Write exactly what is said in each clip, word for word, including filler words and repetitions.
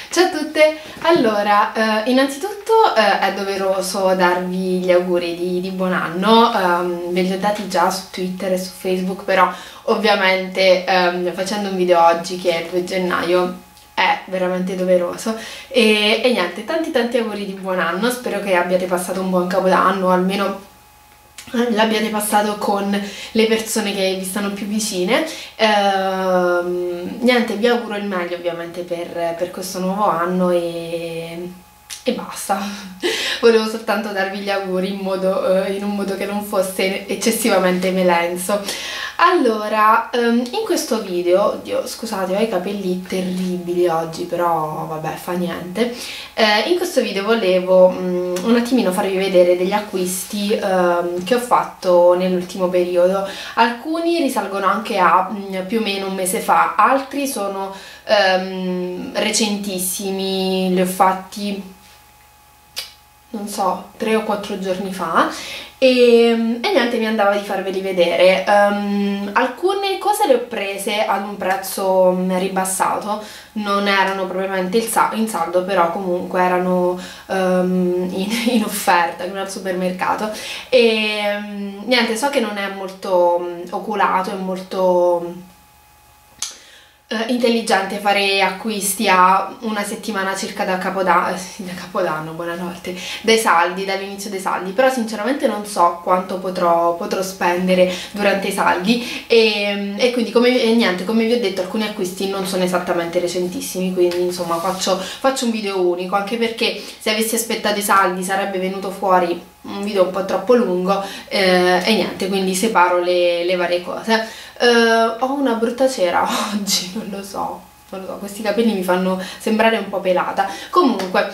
Ciao a tutte! Allora, eh, innanzitutto eh, è doveroso darvi gli auguri di, di buon anno, um, ve li ho dati già su Twitter e su Facebook, però ovviamente um, facendo un video oggi che è il due gennaio è veramente doveroso e, e niente, tanti tanti auguri di buon anno, spero che abbiate passato un buon capodanno, almeno l'abbiate passato con le persone che vi stanno più vicine. Ehm, niente, vi auguro il meglio ovviamente per, per questo nuovo anno e, e basta. Volevo soltanto darvi gli auguri in, modo, eh, in un modo che non fosse eccessivamente melenso. Allora, um, in questo video, oddio, scusate, ho i capelli terribili oggi, però vabbè, fa niente. Eh, in questo video volevo um, un attimino farvi vedere degli acquisti um, che ho fatto nell'ultimo periodo. Alcuni risalgono anche a um, più o meno un mese fa, altri sono um, recentissimi, li ho fatti, non so, tre o quattro giorni fa. E, e niente, mi andava di farveli vedere. Um, alcune cose le ho prese ad un prezzo ribassato, non erano propriamente il sa in saldo, però comunque erano um, in, in offerta come al supermercato. E um, niente, so che non è molto um, oculato, è molto Uh, intelligente fare acquisti a una settimana circa da capodanno, da capodanno, buonanotte, dai saldi, dall'inizio dei saldi, però sinceramente non so quanto potrò, potrò spendere durante i saldi e, e quindi come, e niente, come vi ho detto, alcuni acquisti non sono esattamente recentissimi, quindi insomma faccio, faccio un video unico, anche perché se avessi aspettato i saldi sarebbe venuto fuori un video un po' troppo lungo eh, e niente, quindi separo le, le varie cose. Uh, ho una brutta cera oggi, non lo so, non lo so, questi capelli mi fanno sembrare un po' pelata. Comunque,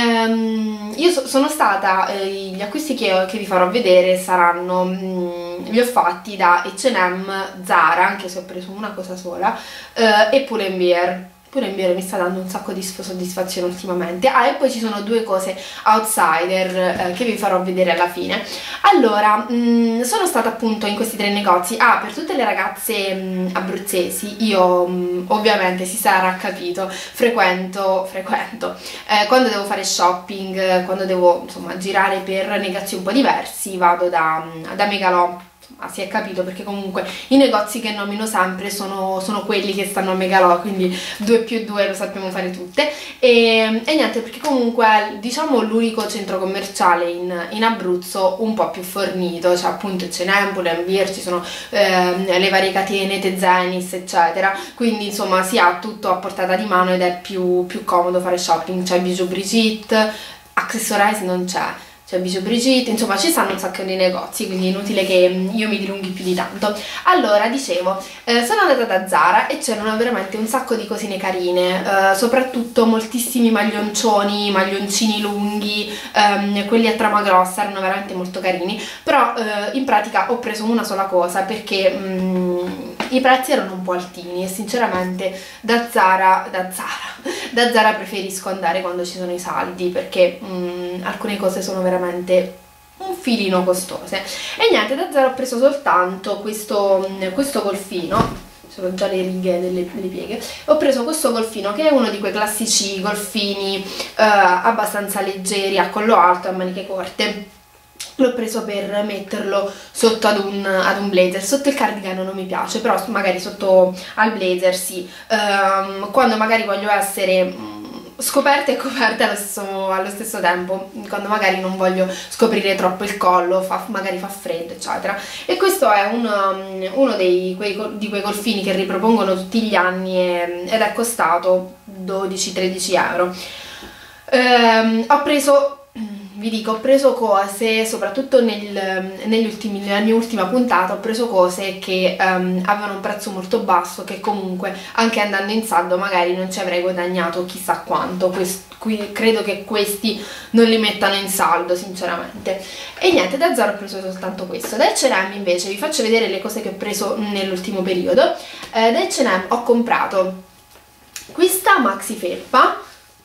um, io so, sono stata, eh, gli acquisti che, che vi farò vedere saranno, um, li ho fatti da acca e emme, Zara, anche se ho preso una cosa sola, uh, e Pull&Bear. Pull&Bear mi sta dando un sacco di soddisfazione ultimamente. Ah, e poi ci sono due cose outsider eh, che vi farò vedere alla fine. Allora, mh, sono stata appunto in questi tre negozi. Ah, per tutte le ragazze mh, abruzzesi, io mh, ovviamente si sarà capito, frequento, frequento eh, quando devo fare shopping, quando devo insomma girare per negozi un po' diversi, vado da, da Megalò. Ah, si è capito, perché comunque i negozi che nomino sempre sono, sono quelli che stanno a Megalò, quindi due più due lo sappiamo fare tutte e, e niente, perché comunque diciamo l'unico centro commerciale in, in Abruzzo un po' più fornito, cioè appunto acca e emme, Pull&Bear, ci sono eh, le varie catene, Tezenis eccetera, quindi insomma si ha tutto a portata di mano ed è più, più comodo fare shopping. C'è Bijou Brigitte, Accessorize non c'è, c'è Bijou Brigitte, insomma ci stanno un sacco di negozi, quindi è inutile che io mi dilunghi più di tanto. Allora, dicevo, eh, sono andata da Zara e c'erano veramente un sacco di cosine carine, eh, soprattutto moltissimi maglioncioni, maglioncini lunghi, ehm, quelli a trama grossa erano veramente molto carini, però eh, in pratica ho preso una sola cosa perché mh, i prezzi erano un po' altini e sinceramente da Zara, da Zara, da Zara preferisco andare quando ci sono i saldi, perché mh, alcune cose sono veramente un filino costose. E niente, da Zara ho preso soltanto questo, questo golfino, sono già le righe delle, delle pieghe. Ho preso questo golfino che è uno di quei classici golfini eh, abbastanza leggeri, a collo alto, a maniche corte. L'ho preso per metterlo sotto ad un, ad un blazer. Sotto il cardigan non mi piace, però magari sotto al blazer sì, um, quando magari voglio essere um, scoperta e coperta allo stesso, allo stesso tempo, quando magari non voglio scoprire troppo il collo, fa, magari fa freddo eccetera. E questo è un, um, uno dei, quei, di quei golfini che ripropongono tutti gli anni e, ed è costato dodici tredici euro. Um, ho preso Vi dico, ho preso cose, soprattutto nel, negli ultimi, nella mia ultima puntata, ho preso cose che um, avevano un prezzo molto basso, che comunque anche andando in saldo magari non ci avrei guadagnato chissà quanto. Quest, qui, credo che questi non li mettano in saldo sinceramente. E niente, da Zara ho preso soltanto questo. Da acca e emme invece vi faccio vedere le cose che ho preso nell'ultimo periodo. Eh, da acca e emme ho comprato questa maxi felpa.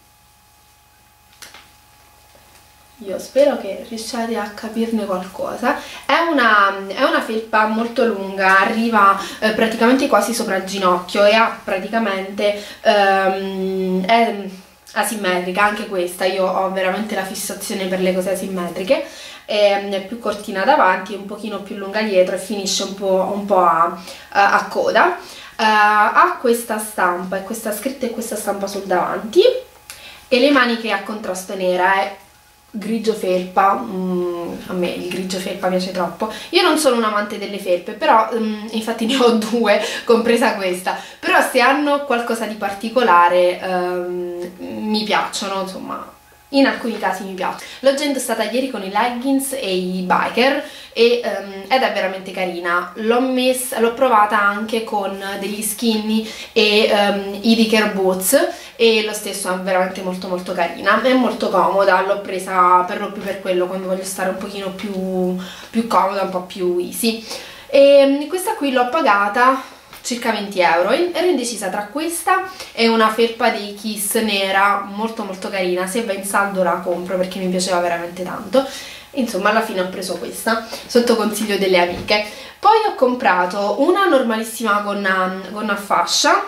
Io spero che riusciate a capirne qualcosa. È una, è una felpa molto lunga, arriva eh, praticamente quasi sopra il ginocchio e ha praticamente ehm, è, asimmetrica, anche questa, io ho veramente la fissazione per le cose asimmetriche, è più cortina davanti, un pochino più lunga dietro e finisce un po', un po' a, a coda. Uh, ha questa stampa e questa scritta e questa stampa sul davanti, e le maniche a contrasto nera, è grigio felpa. mm, a me il grigio felpa piace troppo. Io non sono un amante delle felpe, però mm, infatti ne ho due, compresa questa, però se hanno qualcosa di particolare um, mi piacciono, insomma in alcuni casi mi piace. L'ho già indossata ieri con i leggings e i biker e, um, ed è veramente carina. L'ho messa, l'ho provata anche con degli skinny e um, i Dicker boots, e lo stesso è veramente molto molto carina, è molto comoda, l'ho presa per lo più per quello, quando voglio stare un pochino più, più comoda, un po' più easy. E questa qui l'ho pagata circa venti euro, ero indecisa tra questa e una felpa dei Kiss nera molto molto carina, se va in saldo la compro perché mi piaceva veramente tanto. Insomma, alla fine ho preso questa sotto consiglio delle amiche. Poi ho comprato una normalissima gonna, gonna a fascia,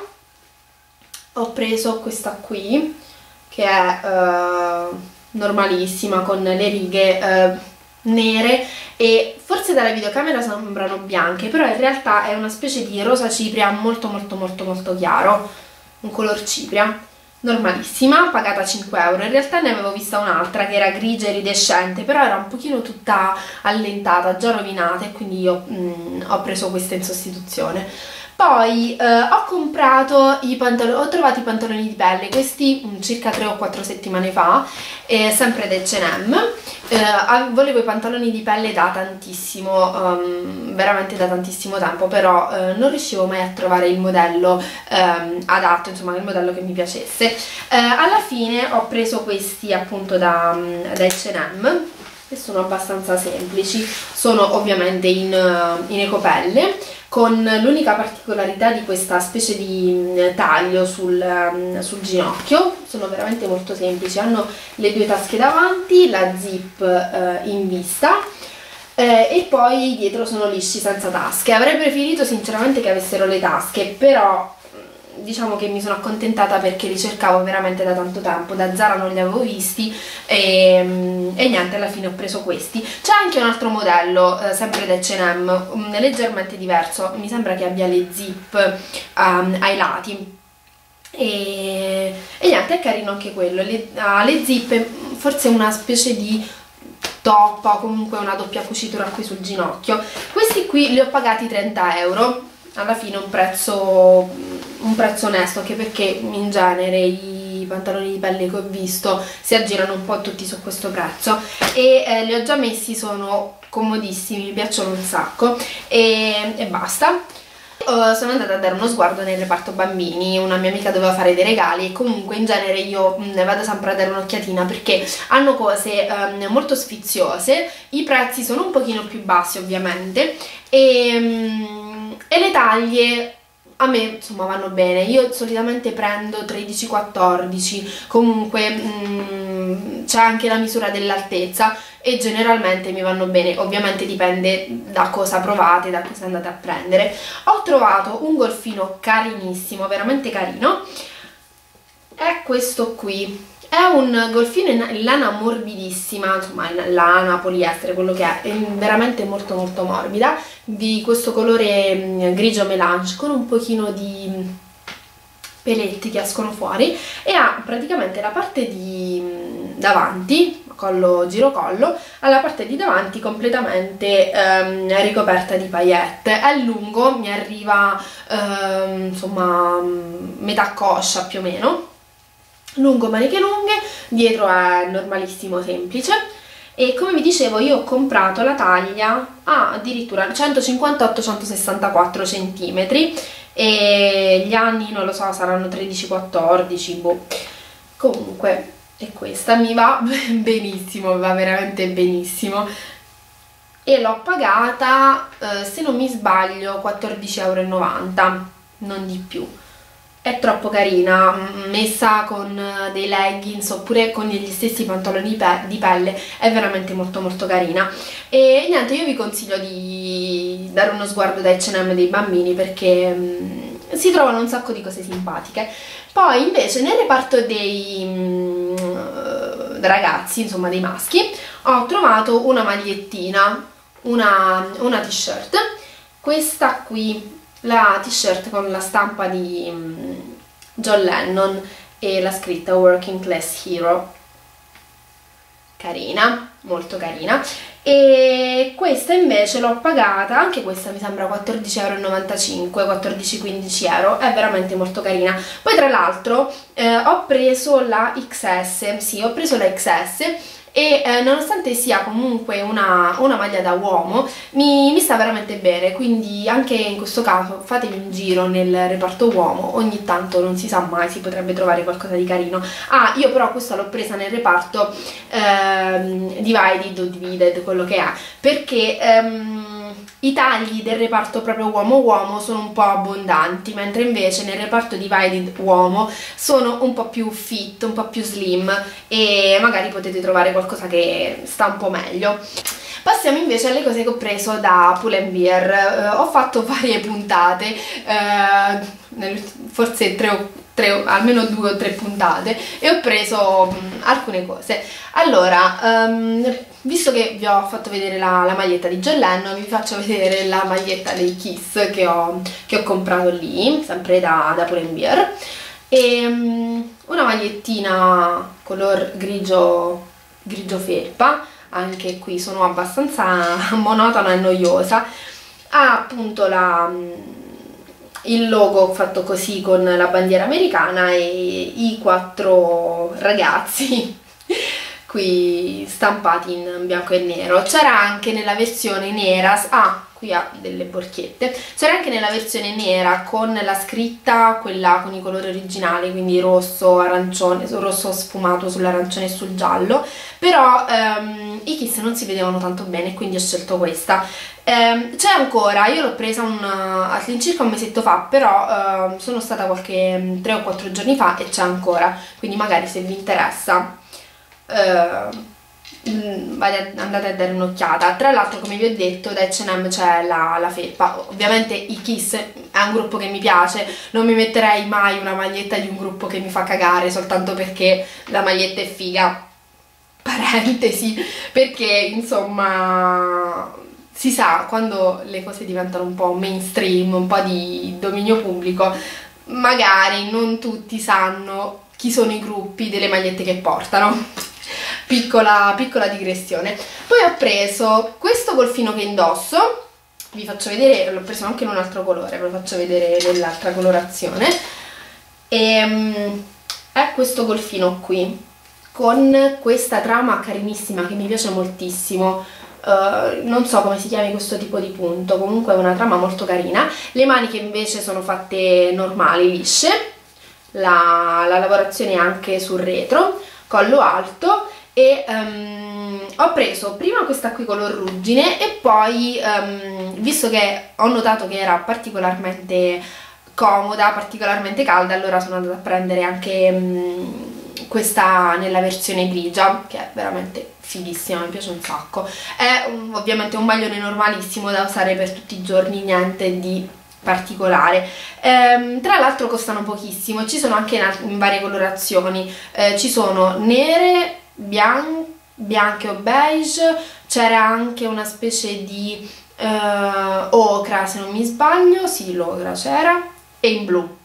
ho preso questa qui che è uh, normalissima con le righe uh, nere, e forse dalla videocamera sembrano bianche, però in realtà è una specie di rosa cipria molto molto molto molto chiaro, un color cipria, normalissima, pagata cinque euro. In realtà ne avevo vista un'altra che era grigia iridescente, però era un pochino tutta allentata, già rovinata, e quindi io mm, ho preso questa in sostituzione. Poi eh, ho comprato i pantaloni, ho trovato i pantaloni di pelle, questi um, circa tre o quattro settimane fa, eh, sempre da H and M. Eh, volevo i pantaloni di pelle da tantissimo, um, veramente da tantissimo tempo, però eh, non riuscivo mai a trovare il modello um, adatto, insomma il modello che mi piacesse. Eh, alla fine ho preso questi appunto da, da H and M, che sono abbastanza semplici, sono ovviamente in, in ecopelle, con l'unica particolarità di questa specie di taglio sul, sul ginocchio. Sono veramente molto semplici, hanno le due tasche davanti, la zip eh, in vista, eh, e poi dietro sono lisci senza tasche. Avrei preferito sinceramente che avessero le tasche, però diciamo che mi sono accontentata perché li cercavo veramente da tanto tempo, da Zara non li avevo visti, e, e niente, alla fine ho preso questi. C'è anche un altro modello, eh, sempre da H and M, um, leggermente diverso, mi sembra che abbia le zip um, ai lati, e, e niente, è carino anche quello, le, ha le zip, forse una specie di toppa o comunque una doppia cucitura qui sul ginocchio. Questi qui li ho pagati trenta euro, alla fine un prezzo, un prezzo onesto, anche perché in genere i pantaloni di pelle che ho visto si aggirano un po' tutti su questo prezzo, e eh, li ho già messi, sono comodissimi, mi piacciono un sacco, e, e basta. Uh, sono andata a dare uno sguardo nel reparto bambini, una mia amica doveva fare dei regali, e comunque in genere io ne vado sempre a dare un'occhiatina perché hanno cose um, molto sfiziose, i prezzi sono un pochino più bassi ovviamente, e, um, e le taglie a me insomma vanno bene. Io solitamente prendo tredici quattordici, comunque mm, c'è anche la misura dell'altezza e generalmente mi vanno bene, ovviamente dipende da cosa provate, da cosa andate a prendere. Ho trovato un golfino carinissimo, veramente carino, è questo qui. È un golfino in lana morbidissima, insomma in lana, poliestere, quello che è, è veramente molto molto morbida, di questo colore grigio melange con un pochino di peletti che escono fuori, e ha praticamente la parte di davanti, collo girocollo, alla parte di davanti completamente ehm, ricoperta di paillette. È lungo, mi arriva ehm, insomma metà coscia più o meno, lungo, maniche lunghe, dietro è normalissimo, semplice, e come vi dicevo io ho comprato la taglia a addirittura centocinquantotto centosessantaquattro centimetri, e gli anni non lo so, saranno tredici quattordici, boh. Comunque è questa, mi va benissimo, mi va veramente benissimo, e l'ho pagata eh, se non mi sbaglio quattordici e novanta euro, non di più. È troppo carina, messa con dei leggings oppure con gli stessi pantaloni di, pe di pelle, è veramente molto molto carina. E niente, io vi consiglio di dare uno sguardo da H and M dei bambini perché si trovano un sacco di cose simpatiche. Poi invece nel reparto dei mm, ragazzi, insomma dei maschi, ho trovato una magliettina, una, una t-shirt, questa qui, la t-shirt con la stampa di mm, John Lennon e la scritta Working Class Hero, carina, molto carina. E questa invece l'ho pagata, anche questa mi sembra quattordici e novantacinque euro, quattordici quindici euro, è veramente molto carina. Poi tra l'altro eh, ho preso la X S, sì, ho preso la X S e eh, nonostante sia comunque una, una maglia da uomo, mi, mi sta veramente bene, quindi anche in questo caso fatevi un giro nel reparto uomo, ogni tanto non si sa mai, si potrebbe trovare qualcosa di carino. Ah, io però questa l'ho presa nel reparto ehm, Divided o Divided, quello che è, perché ehm, i tagli del reparto proprio uomo-uomo sono un po' abbondanti, mentre invece nel reparto Divided uomo sono un po' più fit, un po' più slim e magari potete trovare qualcosa che sta un po' meglio. Passiamo invece alle cose che ho preso da Pull and Bear. Uh, ho fatto varie puntate, uh, nel, forse tre o, tre, almeno due o tre puntate, e ho preso um, alcune cose. Allora, um, visto che vi ho fatto vedere la, la maglietta di John Lennon, vi faccio vedere la maglietta dei Kiss che ho, che ho comprato lì, sempre da, da Pull and Bear. E, um, una magliettina color grigio, grigio felpa, anche qui sono abbastanza monotona e noiosa, ha appunto la, il logo fatto così con la bandiera americana e i quattro ragazzi qui stampati in bianco e nero. C'era anche nella versione nera, ah, qui ha delle borchette, c'era anche nella versione nera con la scritta, quella con i colori originali, quindi rosso, arancione, rosso sfumato sull'arancione e sul giallo, però ehm, i Kiss non si vedevano tanto bene, quindi ho scelto questa. Ehm, c'è ancora, io l'ho presa un, all'incirca un mesetto fa, però ehm, sono stata qualche tre o quattro giorni fa e c'è ancora, quindi magari se vi interessa Uh, andate a dare un'occhiata. Tra l'altro, come vi ho detto, da acca e emme c'è la, la felpa. Ovviamente i Kiss è un gruppo che mi piace, non mi metterei mai una maglietta di un gruppo che mi fa cagare soltanto perché la maglietta è figa, parentesi, perché insomma si sa, quando le cose diventano un po' mainstream, un po' di dominio pubblico, magari non tutti sanno chi sono i gruppi delle magliette che portano. Piccola, piccola digressione. Poi ho preso questo golfino che indosso, vi faccio vedere, l'ho preso anche in un altro colore, ve lo faccio vedere nell'altra colorazione, e, um, è questo golfino qui, con questa trama carinissima che mi piace moltissimo. Uh, non so come si chiami questo tipo di punto, comunque è una trama molto carina. Le maniche invece sono fatte normali, lisce, la, la lavorazione è anche sul retro, collo alto. E um, ho preso prima questa qui color ruggine e poi, um, visto che ho notato che era particolarmente comoda, particolarmente calda, allora sono andata a prendere anche um, questa nella versione grigia, che è veramente fighissima, mi piace un sacco. È um, ovviamente un maglione normalissimo da usare per tutti i giorni, niente di particolare. Ehm, tra l'altro costano pochissimo, ci sono anche in, in varie colorazioni, eh, ci sono nere, bian bianche o beige, c'era anche una specie di uh, ocra se non mi sbaglio, sì l'ocra c'era, e in blu.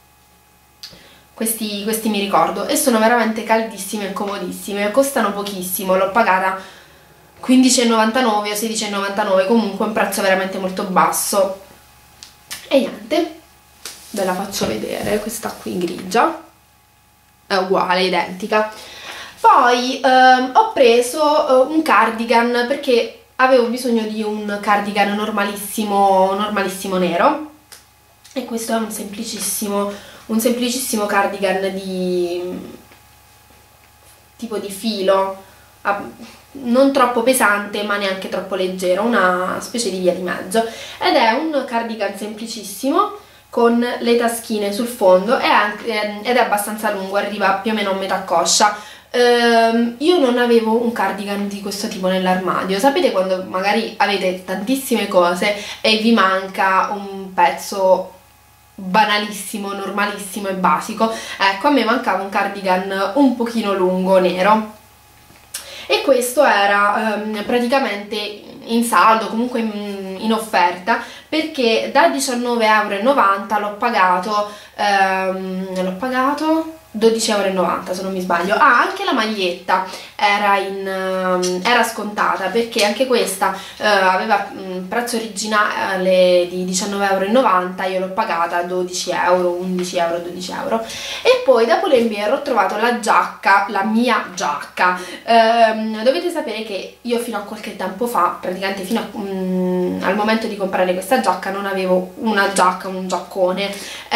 Questi, questi mi ricordo e sono veramente caldissime e comodissime, costano pochissimo, l'ho pagata quindici e novantanove o sedici e novantanove, comunque un prezzo veramente molto basso. E niente, ve la faccio vedere, questa qui grigia è uguale, identica. Poi ehm, ho preso eh, un cardigan perché avevo bisogno di un cardigan normalissimo, normalissimo nero, e questo è un semplicissimo, un semplicissimo cardigan di tipo di filo, non troppo pesante ma neanche troppo leggero, una specie di via di mezzo, ed è un cardigan semplicissimo con le taschine sul fondo e anche, ed è abbastanza lungo, arriva più o meno a metà coscia. Uh, io non avevo un cardigan di questo tipo nell'armadio. Sapete quando magari avete tantissime cose e vi manca un pezzo banalissimo, normalissimo e basico. Ecco, a me mancava un cardigan un pochino lungo, nero, e questo era um, praticamente in saldo, comunque in, in offerta, perché da diciannove e novanta euro l'ho pagato, um, l'ho pagato dodici e novanta euro se non mi sbaglio. Ah, anche la maglietta era, in, um, era scontata, perché anche questa uh, aveva un prezzo originale di diciannove e novanta euro, io l'ho pagata dodici euro, undici euro, dodici euro. E poi da Pull&Bear ho trovato la giacca, la mia giacca. Um, dovete sapere che io fino a qualche tempo fa, praticamente fino a, um, al momento di comprare questa giacca, non avevo una giacca, un giaccone.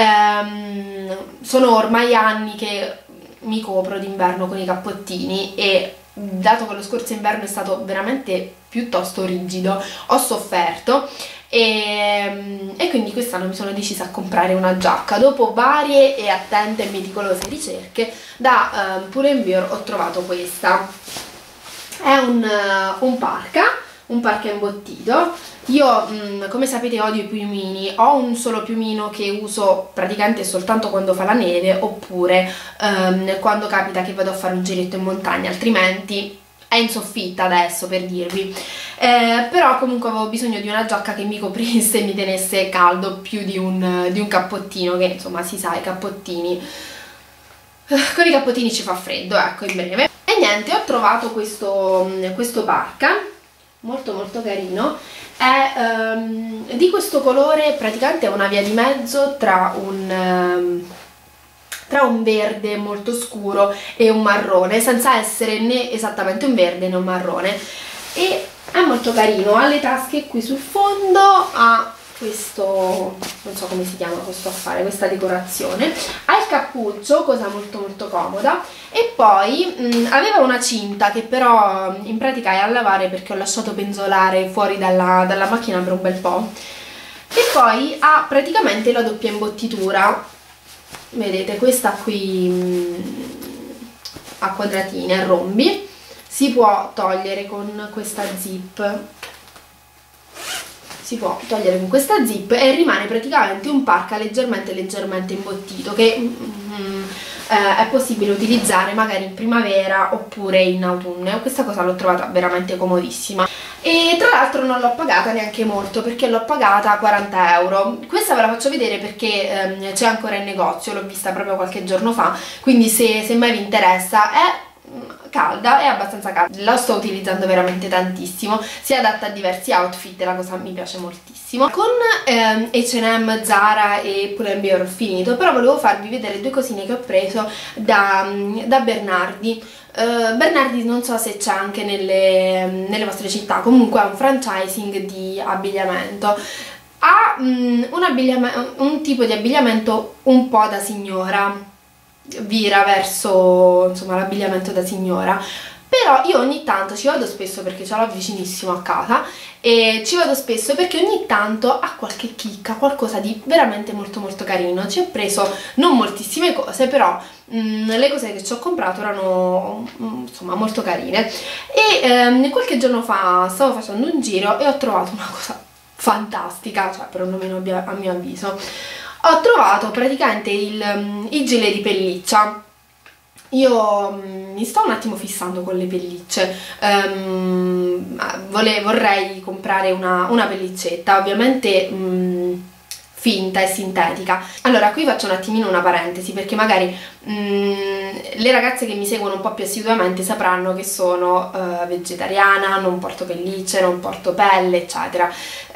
Um, sono ormai anni che mi copro d'inverno con i cappottini, e dato che lo scorso inverno è stato veramente piuttosto rigido, ho sofferto, e, e quindi quest'anno mi sono decisa a comprare una giacca. Dopo varie e attente e meticolose ricerche, da uh, Pull&Bear ho trovato questa. È un, uh, un parka, un parka imbottito. Io, mh, come sapete, odio i piumini. Ho un solo piumino che uso praticamente soltanto quando fa la neve, oppure um, quando capita che vado a fare un giretto in montagna, altrimenti è in soffitta adesso, per dirvi. Eh, però comunque avevo bisogno di una giacca che mi coprisse e mi tenesse caldo più di un, di un cappottino, che insomma si sa, i cappottini, con i cappottini ci fa freddo, ecco, in breve. E niente, ho trovato questo, questo parka molto molto carino. È um, di questo colore, praticamente è una via di mezzo tra un, um, tra un verde molto scuro e un marrone, senza essere né esattamente un verde né un marrone, e è molto carino. Ha le tasche qui sul fondo, ha questo, non so come si chiama questo affare, questa decorazione, ha il cappuccio, cosa molto molto comoda, e poi mh, aveva una cinta che però in pratica è a lavare, perché ho lasciato penzolare fuori dalla, dalla macchina per un bel po'. E poi ha praticamente la doppia imbottitura, vedete, questa qui mh, a quadratini, a rombi, si può togliere con questa zip, si può togliere con questa zip e rimane praticamente un parka leggermente leggermente imbottito, che mm, eh, è possibile utilizzare magari in primavera oppure in autunno. Questa cosa l'ho trovata veramente comodissima, e tra l'altro non l'ho pagata neanche molto, perché l'ho pagata quaranta euro. Questa ve la faccio vedere perché ehm, c'è ancora in negozio, l'ho vista proprio qualche giorno fa, quindi se, se mai vi interessa. È calda, è abbastanza calda, la sto utilizzando veramente tantissimo, si adatta a diversi outfit, la cosa mi piace moltissimo. Con ehm, acca e emme, Zara e Pull&Bear ho finito, però volevo farvi vedere due cosine che ho preso da, da Bernardi. Uh, Bernardi non so se c'è anche nelle, nelle vostre città, comunque è un franchising di abbigliamento. Ha um, un, un tipo di abbigliamento un po' da signora, vira verso insomma l'abbigliamento da signora, però io ogni tanto ci vado spesso, perché ce l'ho vicinissimo a casa, e ci vado spesso perché ogni tanto ha qualche chicca, qualcosa di veramente molto molto carino. Ci ho preso non moltissime cose, però mh, le cose che ci ho comprato erano mh, insomma molto carine. E ehm, qualche giorno fa stavo facendo un giro e ho trovato una cosa fantastica, cioè perlomeno a mio avviso. Ho trovato praticamente il, il gilet di pelliccia. Io um, mi sto un attimo fissando con le pellicce, um, vole, vorrei comprare una, una pellicetta, ovviamente um, finta e sintetica. Allora, qui faccio un attimino una parentesi, perché magari um, le ragazze che mi seguono un po' più assiduamente sapranno che sono uh, vegetariana, non porto pellicce, non porto pelle, eccetera.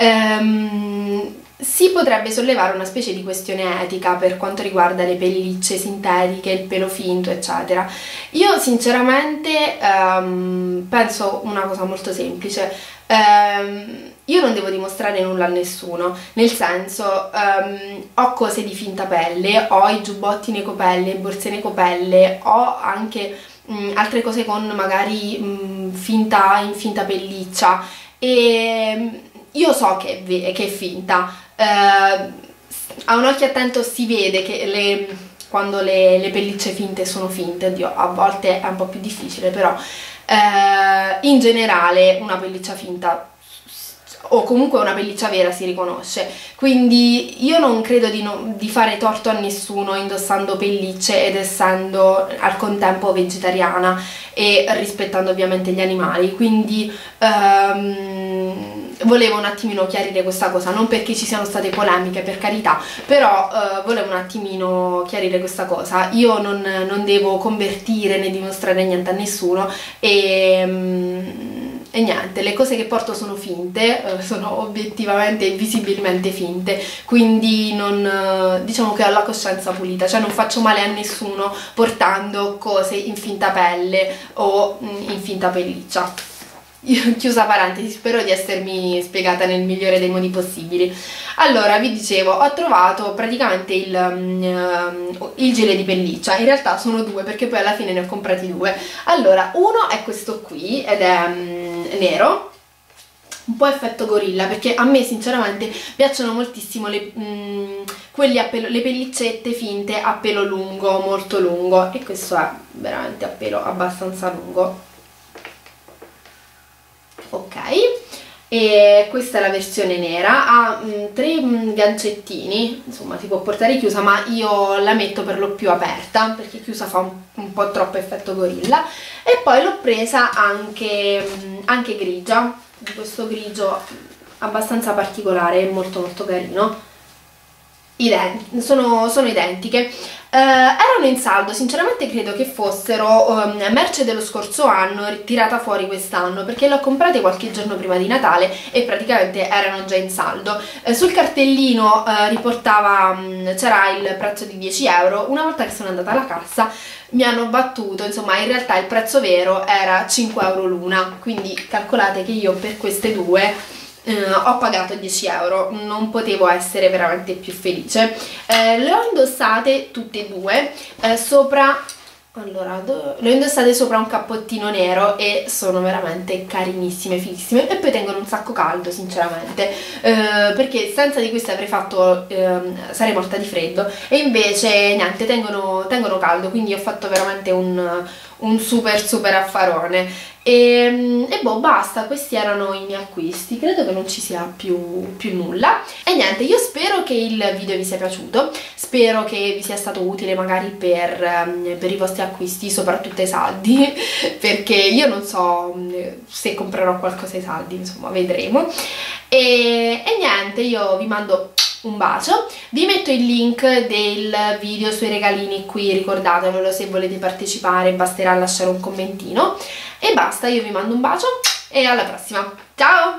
Um, Si potrebbe sollevare una specie di questione etica per quanto riguarda le pellicce sintetiche, il pelo finto, eccetera. Io sinceramente um, penso una cosa molto semplice. Um, io non devo dimostrare nulla a nessuno, nel senso, um, ho cose di finta pelle, ho i giubbotti in ecopelle, borse in ecopelle, ho anche um, altre cose con magari um, finta, in finta pelliccia, e um, io so che è, che è finta. Uh, a un occhio attento si vede che le, quando le, le pellicce finte sono finte. Oddio, a volte è un po' più difficile, però uh, in generale una pelliccia finta o comunque una pelliccia vera si riconosce, quindi io non credo di, no, di fare torto a nessuno indossando pellicce ed essendo al contempo vegetariana e rispettando ovviamente gli animali, quindi um, volevo un attimino chiarire questa cosa, non perché ci siano state polemiche, per carità, però uh, volevo un attimino chiarire questa cosa. Io non, non devo convertire né dimostrare niente a nessuno e... Um, E niente, le cose che porto sono finte, eh, sono obiettivamente e visibilmente finte, quindi non, eh, diciamo che ho la coscienza pulita, cioè non faccio male a nessuno portando cose in finta pelle o mh, in finta pelliccia. Io, chiusa parentesi, spero di essermi spiegata nel migliore dei modi possibili. Allora, vi dicevo, ho trovato praticamente il, um, il gilet di pelliccia. In realtà sono due, perché poi alla fine ne ho comprati due. Allora, uno è questo qui ed è um, nero, un po' effetto gorilla, perché a me sinceramente piacciono moltissimo le, um, quelli a pelo, le pellicette finte a pelo lungo, molto lungo, e questo è veramente a pelo abbastanza lungo. Ok, e questa è la versione nera, ha mh, tre mh, gancettini, insomma si può portare chiusa, ma io la metto per lo più aperta perché chiusa fa un, un po' troppo effetto gorilla. E poi l'ho presa anche, mh, anche grigia, di questo grigio abbastanza particolare, molto molto carino. Ident- sono, sono identiche. Uh, erano in saldo, sinceramente credo che fossero um, merce dello scorso anno tirata fuori quest'anno, perché le ho comprate qualche giorno prima di Natale e praticamente erano già in saldo. Uh, sul cartellino uh, riportava, um, c'era il prezzo di dieci euro. Una volta che sono andata alla cassa mi hanno battuto, insomma in realtà il prezzo vero era cinque euro l'una, quindi calcolate che io per queste due Uh, ho pagato dieci euro, non potevo essere veramente più felice. Uh, le ho indossate tutte e due uh, sopra, allora, le ho indossate sopra un cappottino nero e sono veramente carinissime, fighissime, e poi tengono un sacco caldo sinceramente, uh, perché senza di queste avrei fatto, uh, sarei morta di freddo, e invece niente, tengono, tengono caldo, quindi ho fatto veramente un, un super super affarone. E, e boh, basta, questi erano i miei acquisti, credo che non ci sia più, più nulla. E niente, io spero che il video vi sia piaciuto, spero che vi sia stato utile magari per, per i vostri acquisti, soprattutto ai saldi, perché io non so se comprerò qualcosa ai saldi, insomma vedremo. E, e niente, io vi mando un bacio, vi metto il link del video sui regalini qui, ricordatevelo, se volete partecipare basterà lasciare un commentino. E basta, io vi mando un bacio e alla prossima, ciao!